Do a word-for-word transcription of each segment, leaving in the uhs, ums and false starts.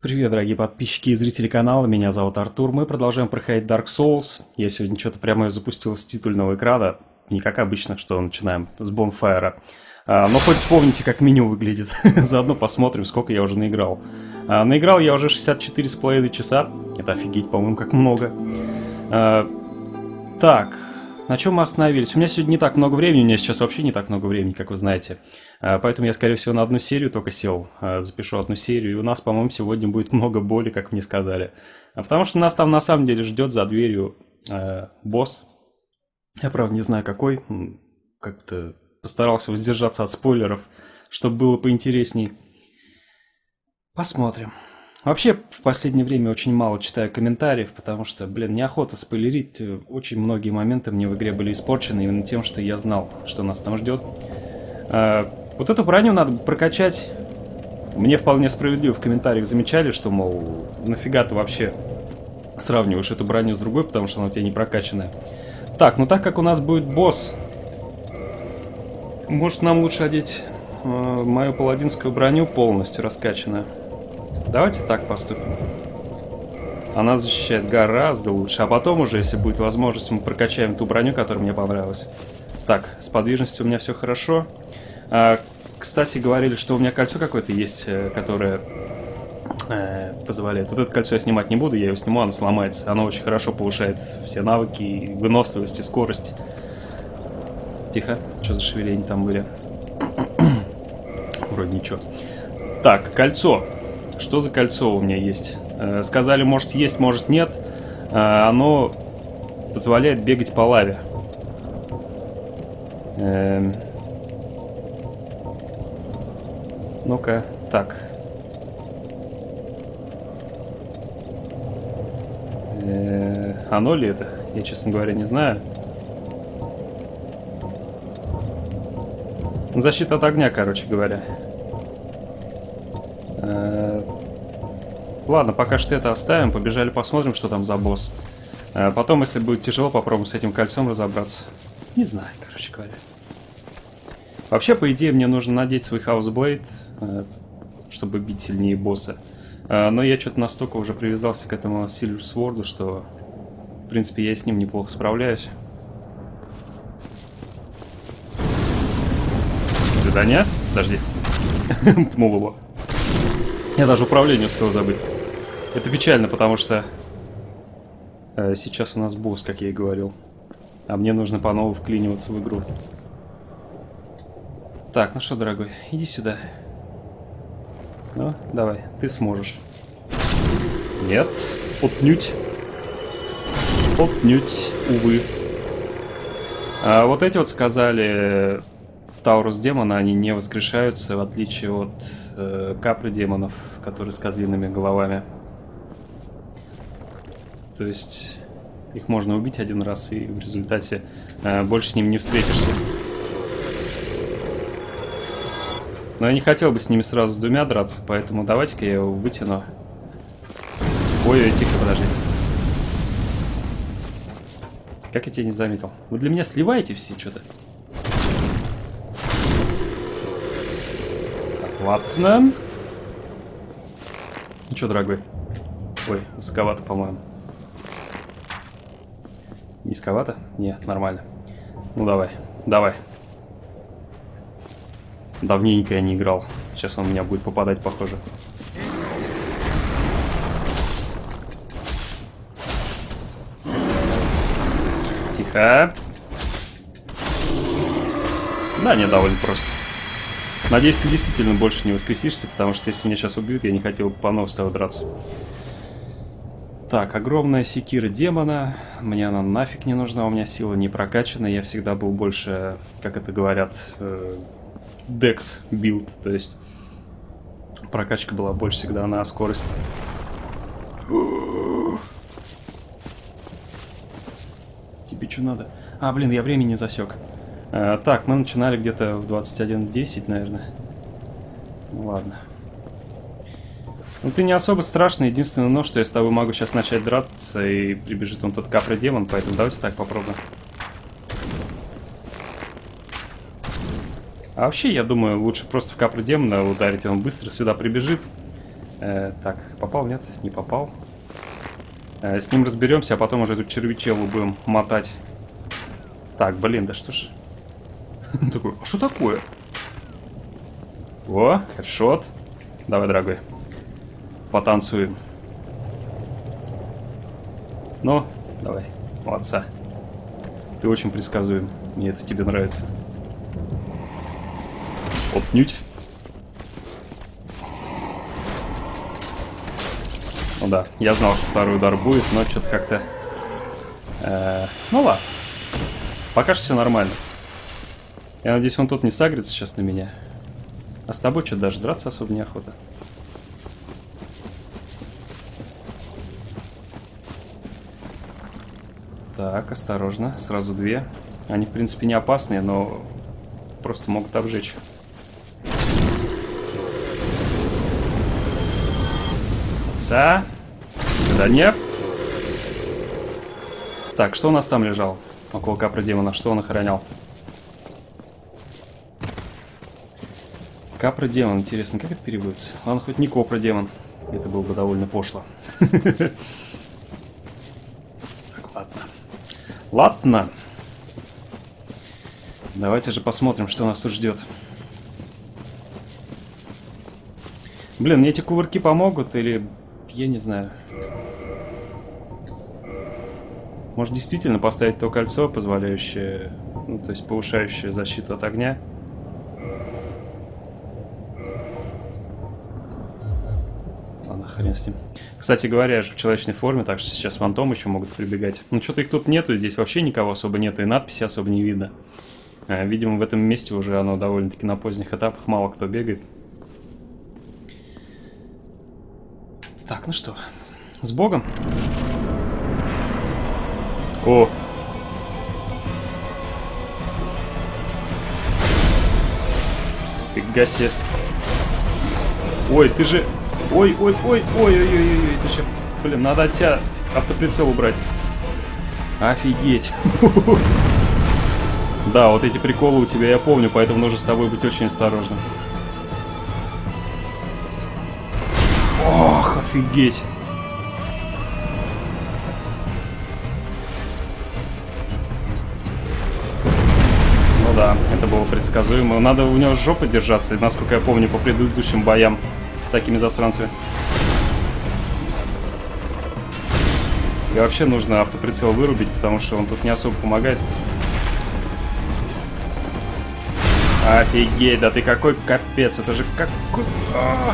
Привет, дорогие подписчики и зрители канала, меня зовут Артур, мы продолжаем проходить Dark Souls. Я сегодня что-то прямо запустил с титульного экрана, не как обычно, что начинаем с бонфайра. А, но хоть вспомните, как меню выглядит, заодно посмотрим, сколько я уже наиграл. А, наиграл я уже шестьдесят четыре с половиной часа, это офигеть, по-моему, как много. А, так... На чем мы остановились? У меня сегодня не так много времени, у меня сейчас вообще не так много времени, как вы знаете. Поэтому я, скорее всего, на одну серию только сел, запишу одну серию. И у нас, по-моему, сегодня будет много боли, как мне сказали. Потому что нас там на самом деле ждет за дверью э, босс. Я, правда, не знаю какой. Как-то постарался воздержаться от спойлеров, чтобы было поинтересней. Посмотрим. Вообще, в последнее время очень мало читаю комментариев, потому что, блин, неохота спойлерить. Очень многие моменты мне в игре были испорчены именно тем, что я знал, что нас там ждет. А, вот эту броню надо прокачать. Мне вполне справедливо в комментариях замечали, что, мол, нафига ты вообще сравниваешь эту броню с другой, потому что она у тебя не прокачанная. Так, ну так как у нас будет босс, может нам лучше одеть э, мою паладинскую броню полностью раскачанную. Давайте так поступим. Она защищает гораздо лучше. А потом уже, если будет возможность, мы прокачаем ту броню, которая мне понравилась. Так, с подвижностью у меня все хорошо. А, кстати, говорили, что у меня кольцо какое-то есть, которое э, позволяет. Вот это кольцо я снимать не буду, я его сниму, оно сломается. Оно очень хорошо повышает все навыки, и выносливость и скорость. Тихо, что за шевеления там были? Вроде ничего. Так, кольцо. Что за кольцо у меня есть? Э, сказали, может есть, может нет. Э, оно позволяет бегать по лаве. Э, ну-ка, так. Э, оно ли это? Я, честно говоря, не знаю. Защита от огня, короче говоря. Ладно, пока что это оставим, побежали посмотрим, что там за босс. Потом, если будет тяжело, попробуем с этим кольцом разобраться. Не знаю, короче говоря. Вообще, по идее, мне нужно надеть свой Houseblade, чтобы бить сильнее босса. Но я что-то настолько уже привязался к этому Silver Sword, что, в принципе, я с ним неплохо справляюсь. Свидания? Подожди. Пнул его. Я даже управление успел забыть. Это печально, потому что э, сейчас у нас босс, как я и говорил. А мне нужно по новому вклиниваться в игру. Так, ну что, дорогой, иди сюда. Ну, давай, ты сможешь. Нет, отнюдь. Отнюдь, увы. А вот эти вот сказали... Таурус демона, они не воскрешаются, в отличие от э, капры демонов, которые с козлиными головами. То есть их можно убить один раз, и в результате э, больше с ними не встретишься. Но я не хотел бы с ними сразу с двумя драться, поэтому давайте-ка я его вытяну. Ой-ой, тихо, подожди. Как я тебя не заметил? Вы для меня сливаете все что-то? Ладно. Ну что, дорогой? Ой, высоковато, по-моему. Низковато? Нет, нормально. Ну давай, давай. Давненько я не играл. Сейчас он в меня будет попадать, похоже. Тихо. Да, не, довольно просто. Надеюсь, ты действительно больше не воскресишься, потому что если меня сейчас убьют, я не хотел бы по новой с тобой драться. Так, огромная секира демона. Мне она нафиг не нужна, у меня сила не прокачана. Я всегда был больше, как это говорят, декс билд. То есть прокачка была больше всегда на скорость. Тебе что надо? А, блин, я времени не засек. А, так, мы начинали где-то в двадцать один десять, наверное. Ну ладно. Ну ты не особо страшный. Единственное, но что я с тобой могу сейчас начать драться, и прибежит он тот капра демон, поэтому давайте так попробуем. А вообще, я думаю, лучше просто в капра демона ударить, он быстро сюда прибежит. Э, так, попал, нет? Не попал. Э, с ним разберемся, а потом уже эту червячелу будем мотать. Так, блин, да что ж... Такой, а что такое? О, хедшот. Давай, дорогой. Потанцуем. Ну, давай, молодца. Ты очень предсказуем. Мне это в тебе нравится. Отнюдь. Ну да, я знал, что второй удар будет, но что-то как-то... Э, ну ладно. Пока что все нормально. Я надеюсь, он тут не сагрится сейчас на меня. А с тобой что, даже драться особо неохота. Так, осторожно. Сразу две. Они, в принципе, не опасные, но просто могут обжечь. Ца. Свидание. Так, что у нас там лежал? Около капры демона. Что он охранял? Капра демон. Интересно, как это переводится? Ладно, хоть не копра демон. Это было бы довольно пошло. Так, ладно. Ладно. Давайте же посмотрим, что нас тут ждет. Блин, мне эти кувырки помогут или... Я не знаю. Может, действительно поставить то кольцо, позволяющее... Ну, то есть повышающее защиту от огня. Ладно, хрен с ним. Кстати говоря, я же в человечной форме, так что сейчас фантомы еще могут прибегать. Ну, что-то их тут нету, здесь вообще никого особо нету, и надписи особо не видно. Видимо, в этом месте уже оно довольно-таки на поздних этапах, мало кто бегает. Так, ну что, с Богом. О! Фига себе. Ой, ты же... Ой, ой, ой, ой, ой, ой, ой, ты же... Блин, надо от тебя автоприцел убрать. Офигеть. Да, вот эти приколы у тебя я помню, поэтому нужно с тобой быть очень осторожным. Ох, офигеть. Ну да, это было предсказуемо. Надо у него с жопы держаться, насколько я помню, по предыдущим боям с такими засранцами. И вообще нужно автоприцел вырубить, потому что он тут не особо помогает. Офигеть, да ты какой капец, это же какой... А-а-а!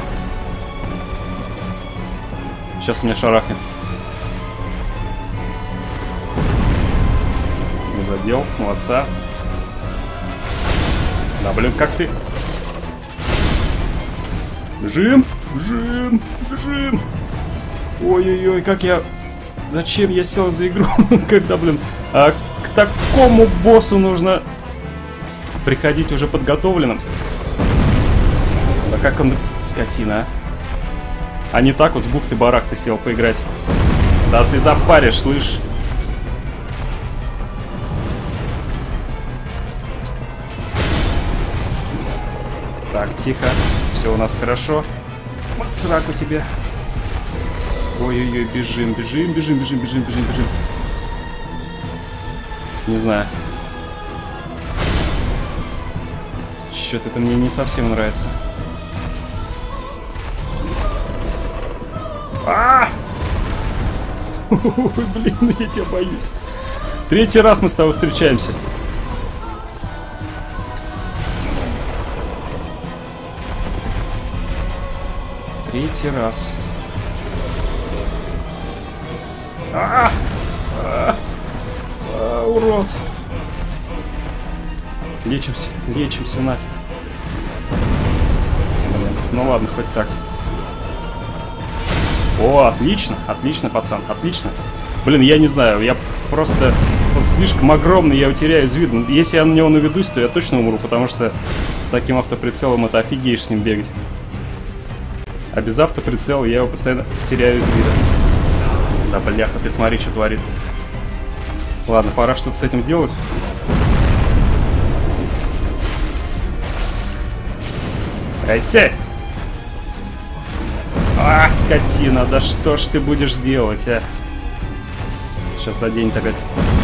Сейчас меня шарахнет. Не задел, молодца. Да блин, как ты... Бежим, бежим, бежим. Ой-ой-ой, как я... Зачем я сел за игру, когда, блин, а к такому боссу нужно приходить уже подготовленным. Да как он, скотина, а? А не так вот с бухты-барахты сел поиграть. Да ты запаришь, слышь. Так, тихо. Все у нас хорошо. Вот срак у тебя. Ой-ой-ой, бежим, бежим, бежим, бежим, бежим, бежим, бежим. Не знаю. Чё-то это мне не совсем нравится. А! Ой, блин, я тебя боюсь. Третий раз мы с тобой встречаемся. Третий раз. А! А! А, урод. Лечимся, лечимся нафиг. Блин, ну ладно, хоть так. О, отлично, отлично, пацан, отлично. Блин, я не знаю, я просто... Он слишком огромный, я его теряю из виду. Если я на него наведусь, то я точно умру, потому что с таким автоприцелом это офигеешь с ним бегать. А без автоприцела я его постоянно теряю из вида. Да, бляха, ты смотри, что творит. Ладно, пора что-то с этим делать. Эти! А, скотина, да что ж ты будешь делать, а? Сейчас одень так.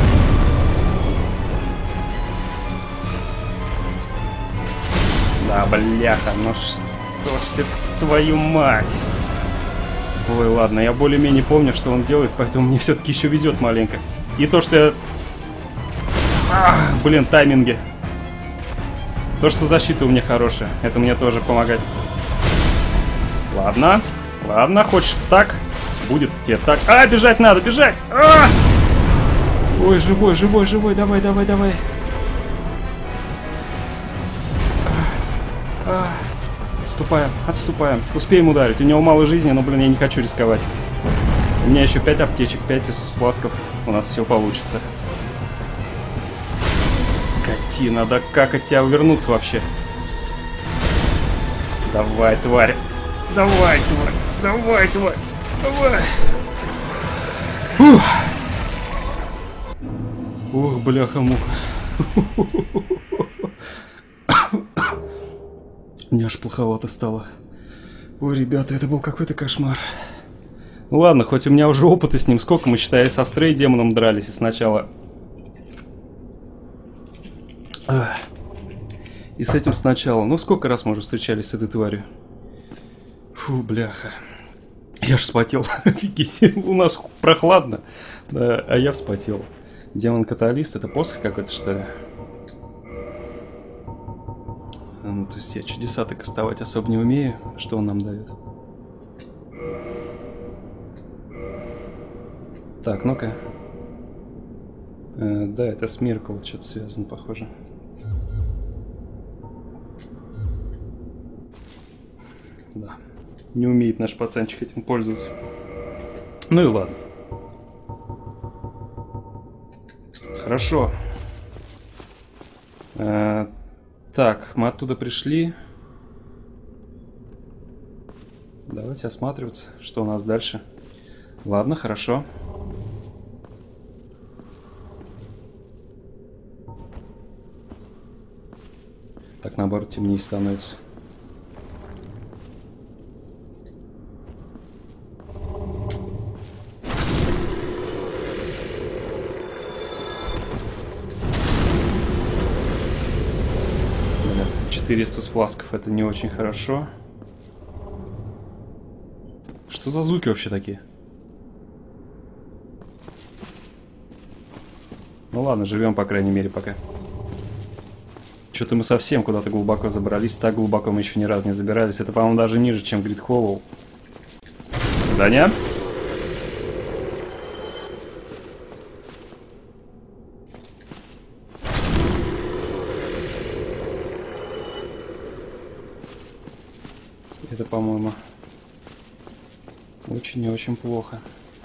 Да, бляха, ну что ж ты, твою мать. Ой, ладно, я более-менее помню, что он делает, поэтому мне все-таки еще везет маленько. И то, что я... Ах, блин, тайминги. То, что защита у меня хорошая, это мне тоже помогает. Ладно, ладно, хочешь так? Будет тебе так. А, бежать надо, бежать! А! Ой, живой, живой, живой, давай, давай, давай. А, отступаем, отступаем. Успеем ударить. У него мало жизни, но, блин, я не хочу рисковать. У меня еще пять аптечек, пять из фласков. У нас все получится. Скотина, да как от тебя увернуться вообще? Давай, тварь. Давай, тварь. Давай, тварь. Давай. Ух. Ох, бляха-муха. Мне аж плоховато стало. Ой, ребята, это был какой-то кошмар. Ну ладно, хоть у меня уже опыта с ним. Сколько мы, считая, со Стрей демоном дрались и сначала. И с этим сначала. Ну сколько раз мы уже встречались с этой тварью? Фу, бляха. Я ж вспотел. Офигеть, у нас прохладно. Да, а я вспотел. Демон-каталист, это посох какой-то, что ли? Ну, то есть я чудеса-то кастовать особо не умею. Что он нам дает? Так, ну-ка. Э, да, это с Миркл что-то связано, похоже. Да. Не умеет наш пацанчик этим пользоваться. Ну и ладно. Хорошо. Э, так, мы оттуда пришли. Давайте осматриваться, что у нас дальше. Ладно, хорошо. Так, наоборот, темнее становится. четыреста с фласков, это не очень хорошо. Что за звуки вообще такие? Ну ладно, живем, по крайней мере, пока. Что-то мы совсем куда-то глубоко забрались. Так глубоко мы еще ни разу не забирались. Это, по-моему, даже ниже, чем Грид Холлоу. До свидания. Это, по-моему, очень и очень плохо.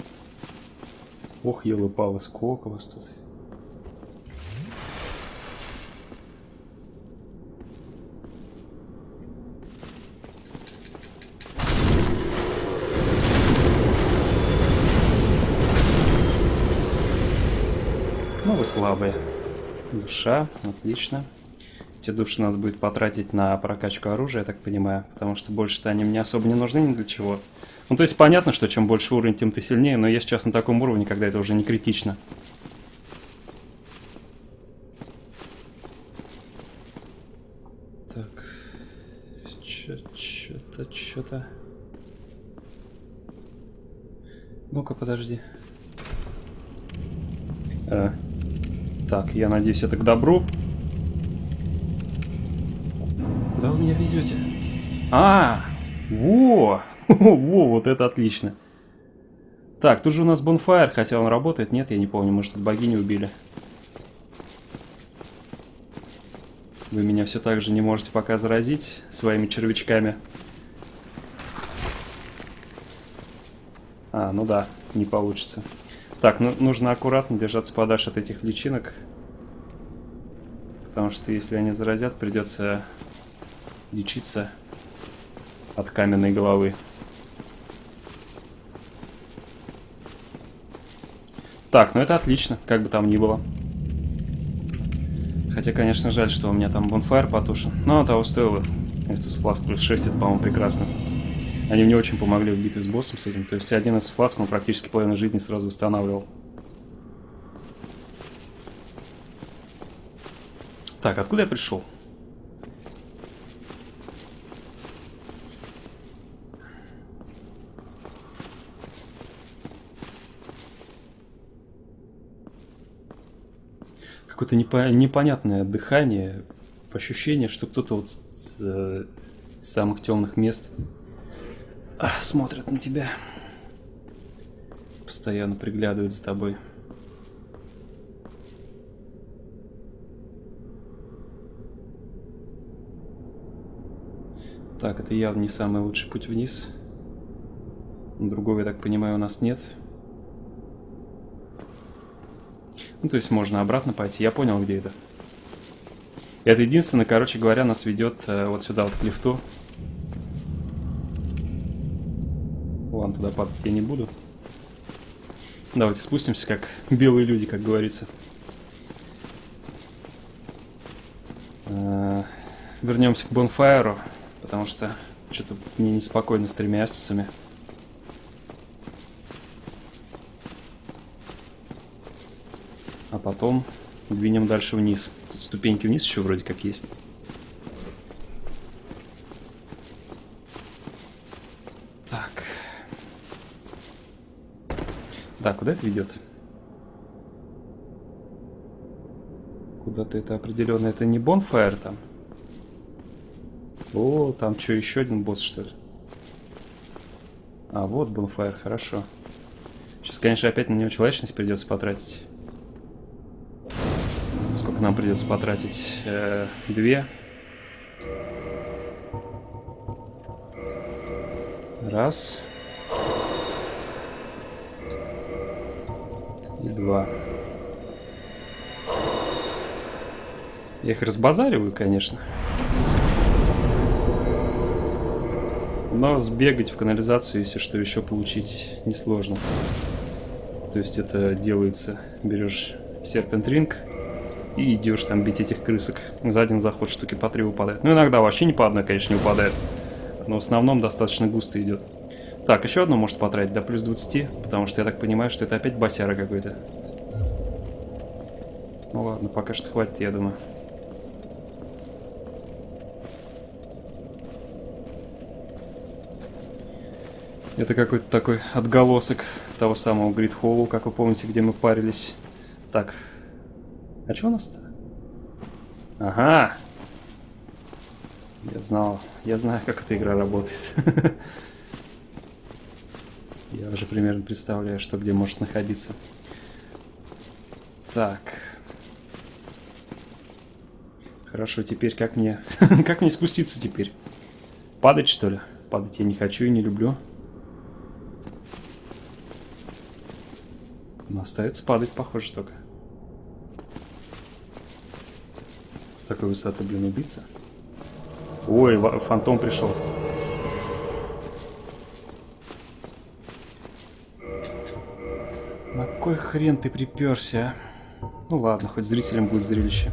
Ох, елы-палы, сколько вас тут. Ну, вы слабые. Душа, отлично. Эти души надо будет потратить на прокачку оружия, я так понимаю, потому что больше-то они мне особо не нужны ни для чего. Ну, то есть понятно, что чем больше уровень, тем ты сильнее, но я сейчас на таком уровне, когда это уже не критично. Так. Чё-то, чё-то. Ну-ка, подожди. А. Так, я надеюсь, это к добру. Куда вы меня везете? А, во! Во, вот это отлично. Так, тут же у нас Bonfire, хотя он работает. Нет, я не помню, может, тут богиню убили. Вы меня все так же не можете пока заразить своими червячками. А, ну да, не получится. Так, ну, нужно аккуратно держаться подальше от этих личинок. Потому что если они заразят, придется лечиться от каменной головы. Так, ну это отлично, как бы там ни было. Хотя, конечно, жаль, что у меня там Bonfire потушен. Но того стоило. Estus Flask плюс шесть, это, по-моему, прекрасно. Они мне очень помогли в битве с боссом с этим. То есть один из фласк, он практически половину жизни сразу восстанавливал. Так, откуда я пришел? Какое-то непо непонятное дыхание, ощущение, что кто-то вот с, с, с самых темных мест а, смотрит на тебя, постоянно приглядывает за тобой. Так, это явно не самый лучший путь вниз. Другого, я так понимаю, у нас нет. Ну, то есть можно обратно пойти. Я понял, где это. Это единственное, короче говоря, нас ведет э, вот сюда, вот к лифту. Ладно, туда падать я не буду. Давайте спустимся, как белые люди, как говорится. Э, вернемся к бонфайру, потому что что-то мне неспокойно с тремя астицами. А потом двинем дальше вниз. Тут ступеньки вниз еще вроде как есть. Так. Да, куда это ведет? Куда-то это определенно. Это не бонфайр там. О, там что, еще один босс, что ли? А, вот бонфайр, хорошо. Сейчас, конечно, опять на него человечность придется потратить. Сколько нам придется потратить? Э, две. Раз. И два. Я их разбазариваю, конечно. Но сбегать в канализацию, если что, еще получить несложно. То есть это делается. Берешь серпент-ринг и идешь там бить этих крысок. За один заход штуки по три выпадает. Ну, иногда вообще не по одной, конечно, не выпадает. Но в основном достаточно густо идет. Так, еще одно может потратить до плюс двадцати. Потому что я так понимаю, что это опять босяра какой-то. Ну ладно, пока что хватит, я думаю. Это какой-то такой отголосок того самого Гридхолла, как вы помните, где мы парились. Так. А что у нас-то? Ага. Я знал. Я знаю, как эта игра работает. Я уже примерно представляю, что где может находиться. Так. Хорошо, теперь как мне... как мне спуститься теперь? Падать, что ли? Падать я не хочу и не люблю. Но остается падать, похоже, только. С такой высоты, блин, убиться. Ой, фантом пришел. На кой хрен ты приперся, а? Ну ладно, хоть зрителям будет зрелище.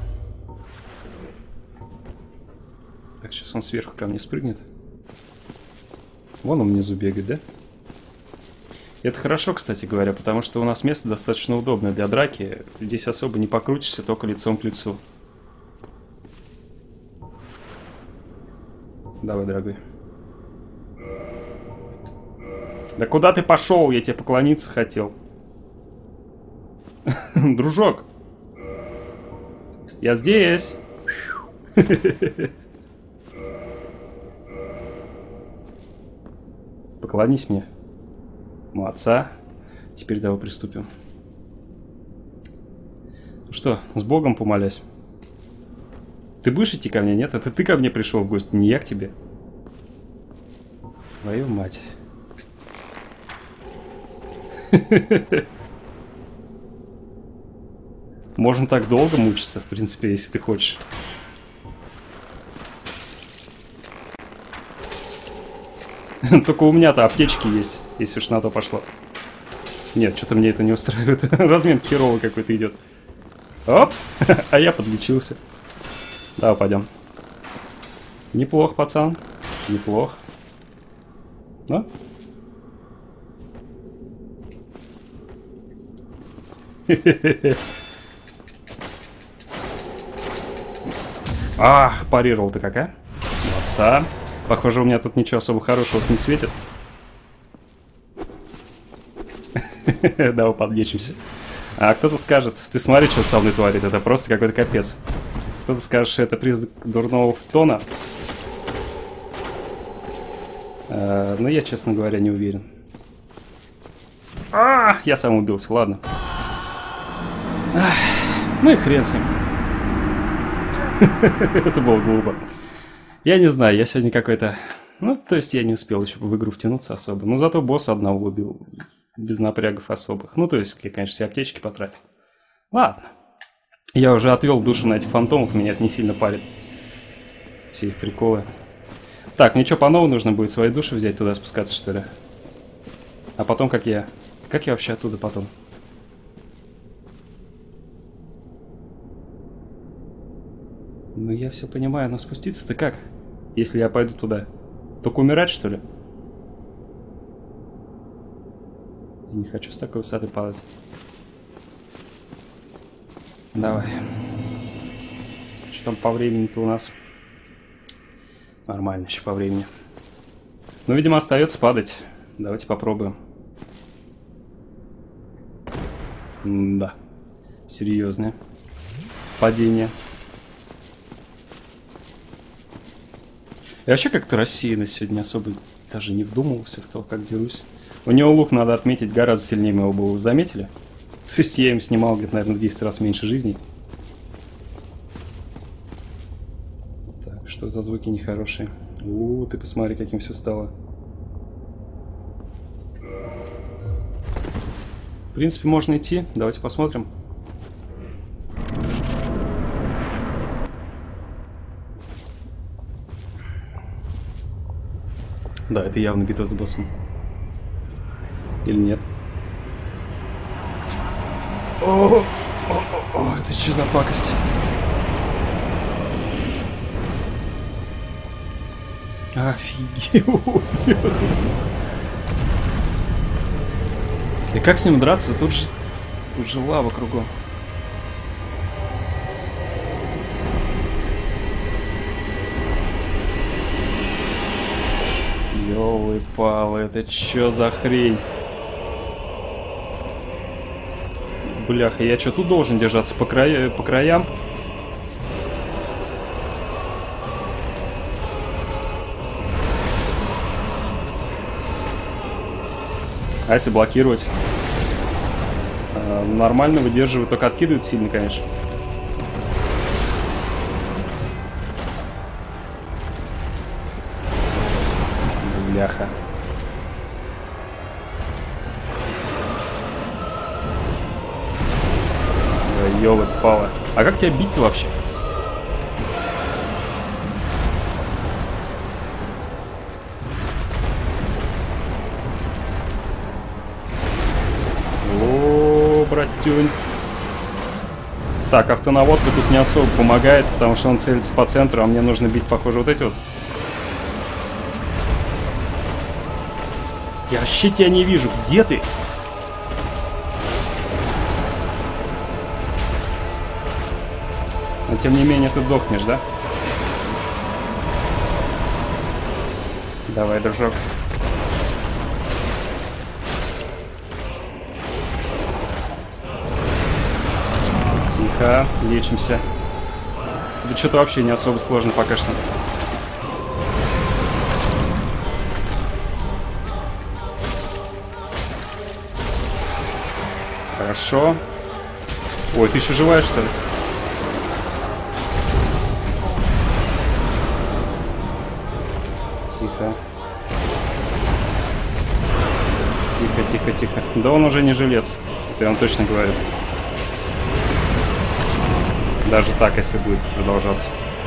Так, сейчас он сверху ко мне спрыгнет. Вон он внизу бегает, да? Это хорошо, кстати говоря, потому что у нас место достаточно удобное для драки. Здесь особо не покрутишься, только лицом к лицу. Давай, дорогой. Да куда ты пошел? Я тебе поклониться хотел. Дружок. Я здесь. Поклонись мне. Молодца. Теперь давай приступим. Ну что, с Богом помолясь. Ты будешь идти ко мне, нет? Это ты ко мне пришел в гости, не я к тебе. Твою мать. Можно так долго мучиться, в принципе, если ты хочешь. Только у меня-то аптечки есть, если уж на то пошло. Нет, что-то мне это не устраивает. Размен херовый какой-то идет. Оп! А я подлечился. Давай, пойдем. Неплохо, пацан. Неплохо. Ну? Ах, парировал ты как, а? Молодца. Похоже, у меня тут ничего особо хорошего не светит. Давай подлечимся. А кто-то скажет, ты смотри, что со мной творит, это просто какой-то капец. Кто-то скажет, что это признак дурного тона. А, но я, честно говоря, не уверен. А, я сам убился, ладно. Ах, ну и хрен с ним. Это было глупо. Я не знаю, я сегодня какой-то... Ну, то есть я не успел еще в игру втянуться особо. Но зато босса одного убил. Без напрягов особых. Ну, то есть, я, конечно, все аптечки потратил. Ладно. Я уже отвел душу на этих фантомах, меня это не сильно парит. Все их приколы. Так, мне что, по новой нужно будет свои души взять, туда спускаться, что ли? А потом как я... Как я вообще оттуда потом? Ну, я все понимаю, но спуститься-то как? Если я пойду туда? Только умирать, что ли? Не хочу с такой высоты падать. Давай. Что там по времени-то у нас? Нормально еще по времени. Ну, видимо, остается падать. Давайте попробуем. М-да. Серьезное падение. Я вообще как-то рассеянно сегодня особо даже не вдумывался в то, как дерусь. У него лук, надо отметить, гораздо сильнее моего было. Заметили? То есть я им снимал, где-то, наверное, в десять раз меньше жизней. Так, что за звуки нехорошие? У, ты посмотри, каким все стало. В принципе, можно идти. Давайте посмотрим. Да, это явно битва с боссом. Или нет? О, о, о, это что за пакость? Офигеть. И как с ним драться? Тут же, тут же лава кругом. Ёлы-палы, это чё за хрень? Бляха, я что, тут должен держаться по, края, по краям? А если блокировать? А, нормально выдерживает, только откидывает сильно, конечно. Бляха. Ёлы-палы. А как тебя бить-то вообще? О, братюнь. Так, автонаводка тут не особо помогает, потому что он целится по центру, а мне нужно бить, похоже, вот эти вот. Я вообще тебя не вижу. Где ты? Но тем не менее ты дохнешь, да? Давай, дружок. Тихо, лечимся. Да что-то вообще не особо сложно пока что. Хорошо. Ой, ты еще живая, что ли? Тихо. Тихо, тихо, тихо. Да он уже не жилец. Это я вам точно говорю. Даже так, если будет продолжаться.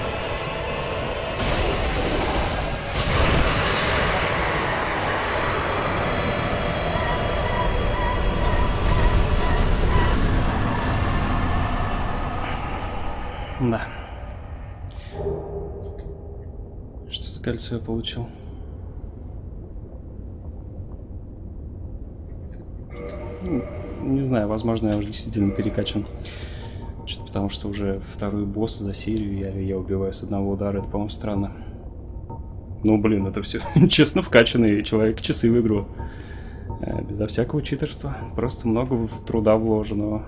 Да. Что за кольцо я получил? Не знаю, возможно, я уже действительно перекачан. Что-то потому что уже второй босс за серию я, я убиваю с одного удара. Это, по-моему, странно. Ну, блин, это все честно вкачанный человек часы в игру. Безо всякого читерства. Просто много труда вложенного.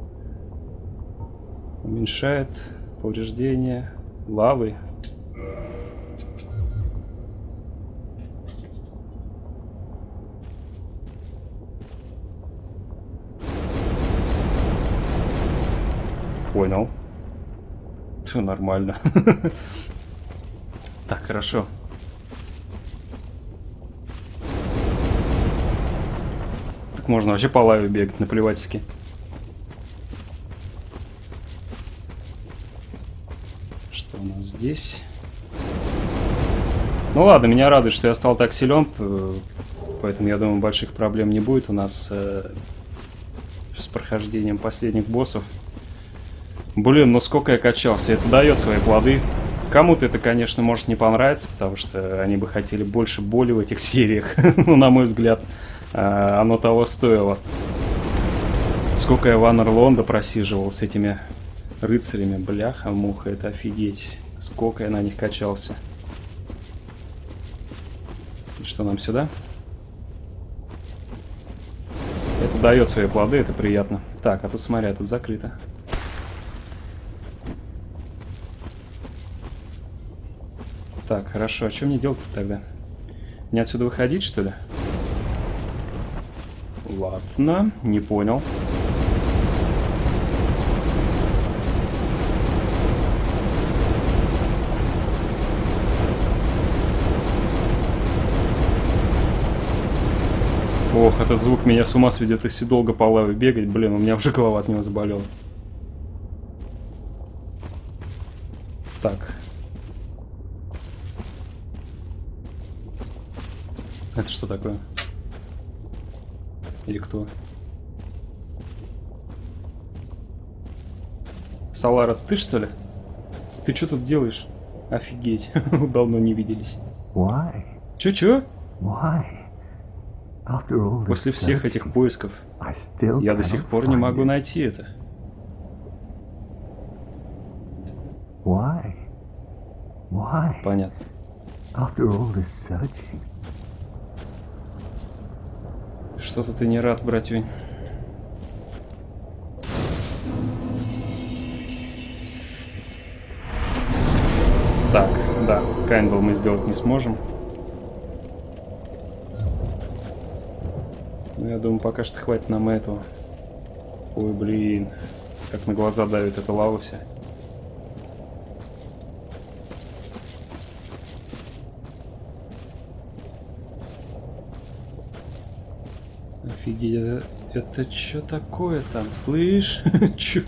Уменьшает повреждения лавы. Понял. Все нормально. Так, хорошо. Так можно вообще по лаве бегать, наплевательски. Что у нас здесь? Ну ладно, меня радует, что я стал так силен, поэтому я думаю, больших проблем не будет у нас э, с прохождением последних боссов. Блин, ну сколько я качался, это дает свои плоды. Кому-то это, конечно, может не понравиться, потому что они бы хотели больше боли в этих сериях. Ну, на мой взгляд, оно того стоило. Сколько я в Аннерлонда просиживал с этими рыцарями. Бляха-муха, это офигеть. Сколько я на них качался. И что, нам сюда? Это дает свои плоды, это приятно. Так, а тут смотри, а тут закрыто. Так, хорошо, а что мне делать-то тогда? Мне отсюда выходить, что ли? Ладно, не понял. Ох, этот звук меня с ума сведет, если долго по лаве бегать. Блин, у меня уже голова от него заболела. Так. Это что такое? Или кто? Салара, ты что ли? Ты что тут делаешь? Офигеть, давно не виделись. Why? Чё-чё? Why? After all this После всех этих searching, поисков I still я до сих cannot пор не find могу it. найти это. Why? Why? Понятно. After all this searching. Что-то ты не рад, братюнь. Так, да, Кайндл мы сделать не сможем. Но я думаю, пока что хватит нам этого. Ой, блин. Как на глаза давит эта лава вся. Офигеть, это, это что такое там? Слышь? Чё?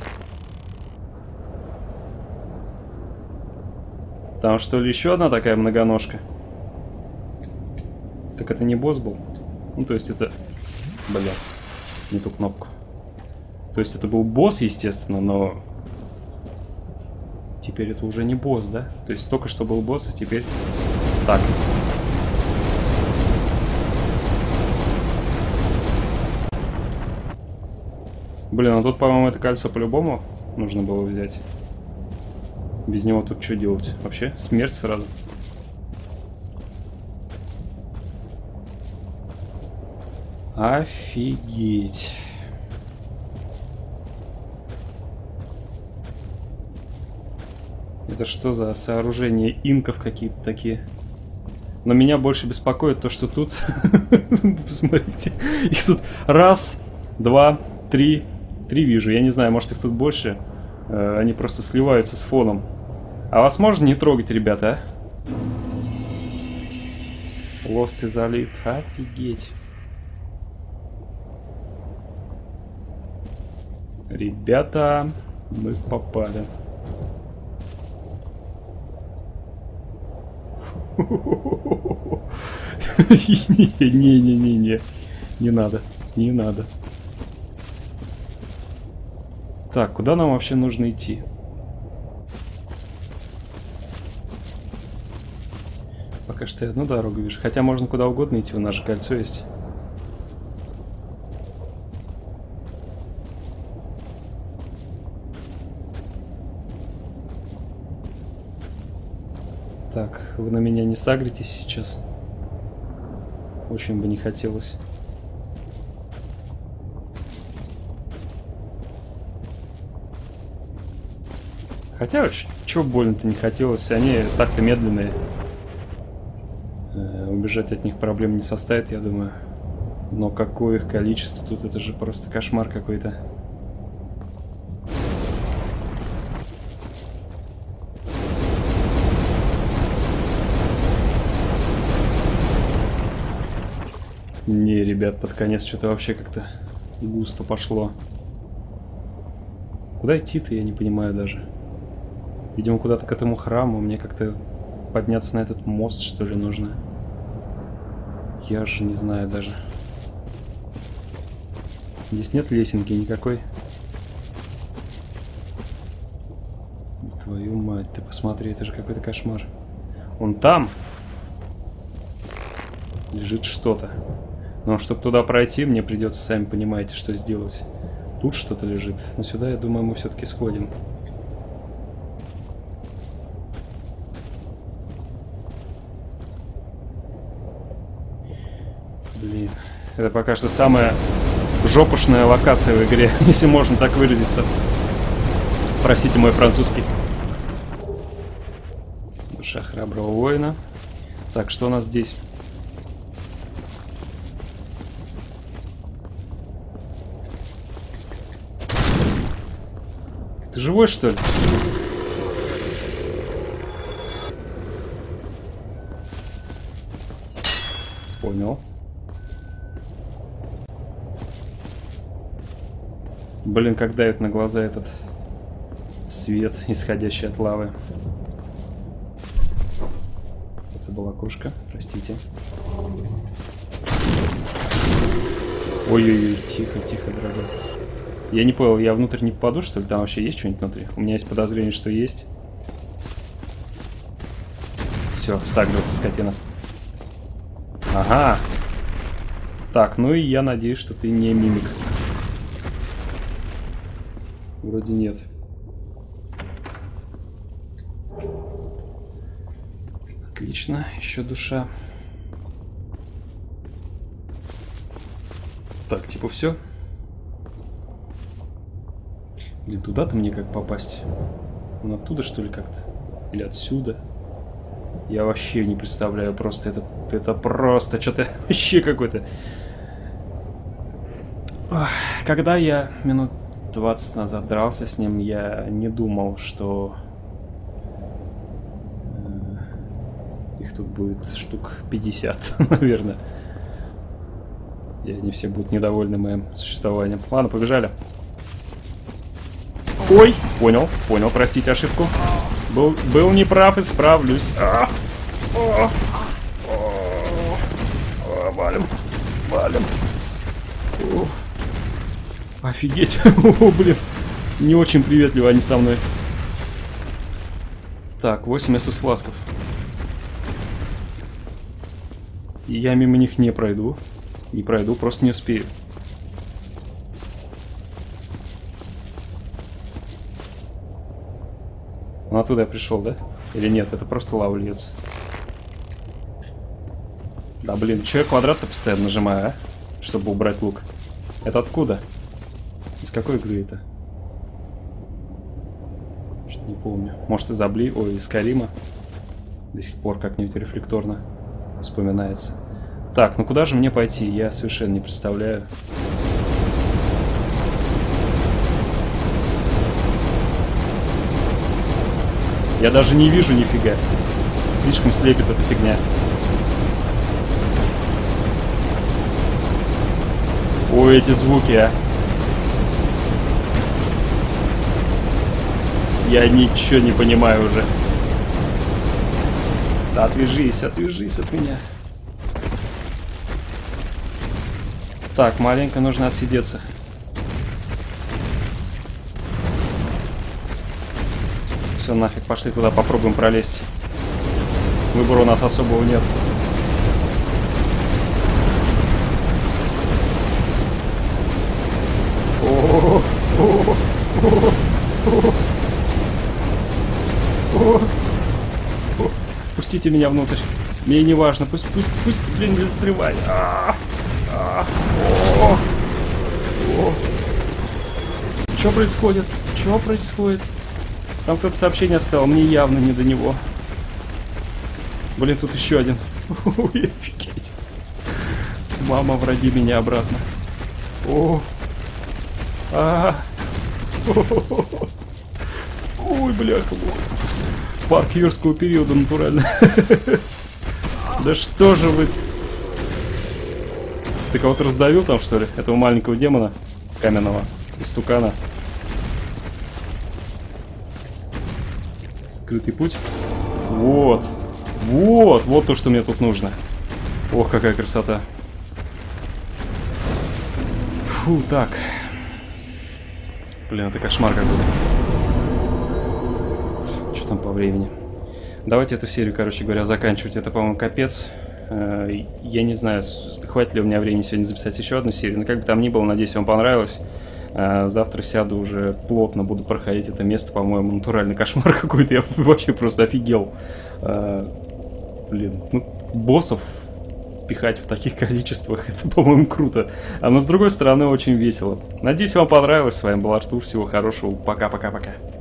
Там что ли еще одна такая многоножка? Так это не босс был? Ну, то есть это... Бля, не ту кнопку. То есть это был босс, естественно, но... Теперь это уже не босс, да? То есть только что был босс, а теперь... Так. Блин, а тут, по-моему, это кольцо по-любому нужно было взять. Без него тут что делать? Вообще, смерть сразу. Офигеть. Это что за сооружения инков какие-то такие? Но меня больше беспокоит то, что тут... Посмотрите. Их тут раз, два, три. Три вижу. Я не знаю, может их тут больше. Они просто сливаются с фоном. А вас можно не трогать, ребята, а? Лост и залит. Офигеть. Ребята, мы попали. Не-не-не-не. Не надо. Не надо. Так, куда нам вообще нужно идти? Пока что я одну дорогу вижу. Хотя можно куда угодно идти, у нас же кольцо есть. Так, вы на меня не сагритесь сейчас. Очень бы не хотелось. Хотя, чего больно-то не хотелось, они так-то медленные. Э, убежать от них проблем не составит, я думаю. Но какое их количество тут, это же просто кошмар какой-то. Не, ребят, под конец что-то вообще как-то густо пошло. Куда идти-то, я не понимаю даже. Видимо, куда-то к этому храму. Мне как-то подняться на этот мост, что ли, нужно. Я же не знаю даже. Здесь нет лесенки никакой. Твою мать, ты посмотри, это же какой-то кошмар. Вон там лежит что-то. Но чтобы туда пройти, мне придется, сами понимаете, что сделать. Тут что-то лежит. Но сюда, я думаю, мы все-таки сходим. Блин. Это пока что самая жопошная локация в игре, если можно так выразиться. Простите мой французский. Душа храброго воина. Так, что у нас здесь? Ты живой, что ли? Понял. Блин, как давит на глаза этот свет, исходящий от лавы. Это была кошка, простите. Ой-ой-ой, тихо, тихо, дорогой. Я не понял, я внутрь не попаду, что ли? Там вообще есть что-нибудь внутри? У меня есть подозрение, что есть. Все, сагрился скотина. Ага. Так, ну и я надеюсь, что ты не мимик. Вроде нет. Отлично, еще душа. Так, типа все. Блин, туда-то мне как попасть? Он оттуда, что ли, как-то? Или отсюда? Я вообще не представляю, просто это, это просто что-то вообще какой-то. Когда я минут двадцать назад дрался с ним, я не думал, что их тут будет штук пятьдесят, наверное. И они все будут недовольны моим существованием. Ладно, побежали. Ой, понял, понял, простите ошибку. Был, был неправ, исправлюсь. А, а, а, а, валим, валим. О, офигеть, о, блин, не очень приветливо они со мной. Так, восемь эс эс фласков. И я мимо них не пройду. Не пройду, просто не успею. Он оттуда я пришел, да? Или нет? Это просто лава льется. Да блин, че я квадрат-то постоянно нажимаю, а? Чтобы убрать лук. Это откуда? Из какой игры это? Что-то не помню. Может, из Абли? Ой, из Карима. До сих пор как-нибудь рефлекторно вспоминается. Так, ну куда же мне пойти? Я совершенно не представляю. Я даже не вижу нифига. Слишком слепит эта фигня. Ой, эти звуки, а. Я ничего не понимаю уже. Да отвяжись, отвяжись от меня. Так, маленько нужно отсидеться. Все, нафиг, пошли туда, попробуем пролезть. Выбора у нас особого нет. О, о, о, о, о. Пустите меня внутрь. Мне не важно. Пусть, пусть, пусть, блин, не застревай. А -а -а. О -о. Что происходит? Что происходит? Там кто-то сообщение оставил. Мне явно не до него. Блин, тут еще один. Ой, офигеть. Мама, вроди меня обратно. О. А. Ой, бляха. Парк юрского периода, натурально. Да что же вы... Ты кого-то раздавил там, что ли? Этого маленького демона каменного истукана. Скрытый путь. Вот. Вот. Вот то, что мне тут нужно. Ох, какая красота. Фу, так. Блин, это кошмар какой-то. Что там по времени? Давайте эту серию, короче говоря, заканчивать. Это, по-моему, капец. Я не знаю, хватит ли у меня времени сегодня записать еще одну серию. Но как бы там ни было, надеюсь, вам понравилось. Завтра сяду уже плотно, буду проходить это место. По-моему, натуральный кошмар какой-то. Я вообще просто офигел. Блин, ну, боссов пихать в таких количествах, это, по-моему, круто. А но, с другой стороны, очень весело. Надеюсь, вам понравилось. С вами был Артур. Всего хорошего. Пока-пока-пока.